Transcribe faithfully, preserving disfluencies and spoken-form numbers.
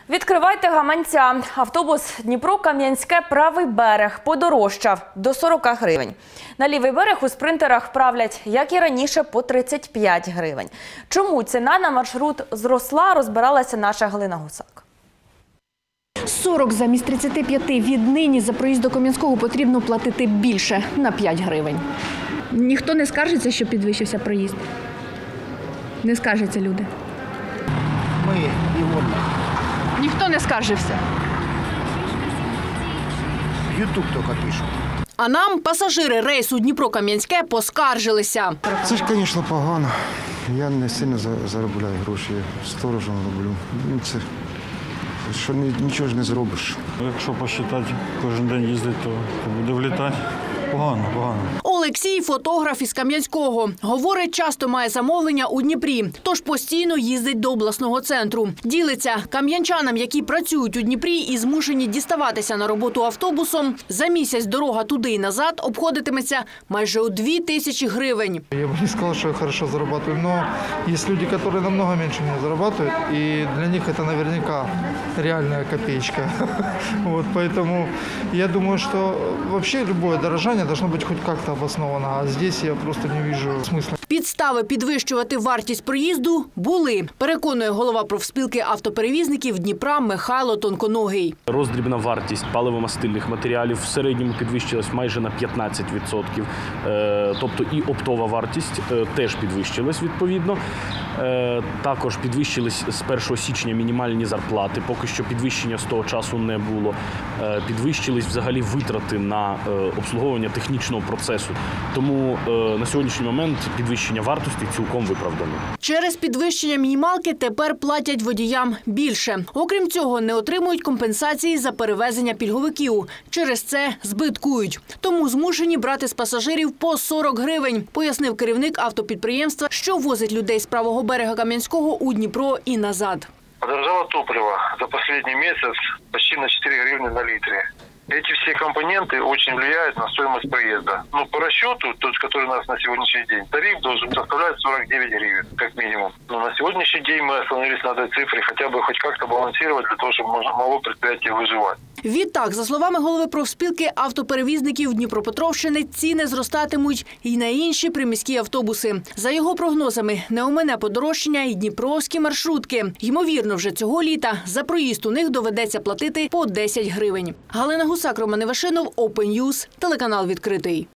Відкривайте гаманця. Автобус Дніпро-Кам'янське правий берег подорожчав до сорока гривень. На лівий берег у спринтерах правлять, як і раніше, по тридцять п'ять гривень. Чому ціна на маршрут зросла, розбиралася наша Галина Гусак. сорок замість тридцяти п'яти. Віднині за проїзд до Кам'янського потрібно платити більше – на п'ять гривень. Ніхто не скаржиться, що підвищився проїзд? Не скаржаться люди? Ми і вони. Ніхто не скаржився? Ютуб тільки пишуть. А нам пасажири рейсу Дніпро-Кам'янське поскаржилися. Це ж, звісно, погано. Я не сильно заробляю гроші, я сторожем роблю. Ну, це, що нічого ж не зробиш. Якщо посчитати, кожен день їздити, то буде влітати. Погано, погано. Олексій – фотограф із Кам'янського. Говорить, часто має замовлення у Дніпрі, тож постійно їздить до обласного центру. Ділиться, кам'янчанам, які працюють у Дніпрі і змушені діставатися на роботу автобусом, за місяць дорога туди і назад обходитиметься майже у дві тисячі гривень. Я бы не сказал, что я хорошо зарабатываю, но есть люди, которые намного меньше меня зарабатывают, и для них это наверняка реальная копеечка. Вот, поэтому я думаю, что вообще любое дорожание должно быть хоть как-то обосновано, а здесь я просто не вижу смысла. Підстави підвищувати вартість проїзду були, переконує голова профспілки автоперевізників Дніпра Михайло Тонконогий. Роздрібна вартість паливомастильних матеріалів в середньому підвищилась майже на п'ятнадцять відсотків. Тобто і оптова вартість теж підвищилась відповідно. Також підвищились з першого січня мінімальні зарплати, поки що підвищення з того часу не було. Підвищились взагалі витрати на обслуговування технічного процесу. Тому на сьогоднішній момент підвищення вартості цілком виправдано. Через підвищення мінімалки тепер платять водіям більше. Окрім цього, не отримують компенсації за перевезення пільговиків. Через це збиткують. Тому змушені брати з пасажирів по сорок гривень, пояснив керівник автопідприємства, що возить людей з правого берега Кам'янського у Дніпро і назад. Подорожало топливо за последний месяц почти на четыре гривны на литре. Эти все компоненты очень влияют на стоимость проезда. Ну, по расчету, тот, который у нас на сегодняшний день, тариф должен составлять сорок девять гривен, как минимум. Но на сегодняшний день мы остановились на этой цифре, хотя бы хоть как-то балансировать для того, чтобы могло предприятие выживать. Відтак, за словами голови профспілки автоперевізників Дніпропетровщини, ціни зростатимуть і на інші приміські автобуси. За його прогнозами, не омине подорожчання і дніпровські маршрутки. Ймовірно, вже цього літа за проїзд у них доведеться платити по десять гривень. Галина Гусак, Роман Івашинов, Open News, телеканал «Відкритий».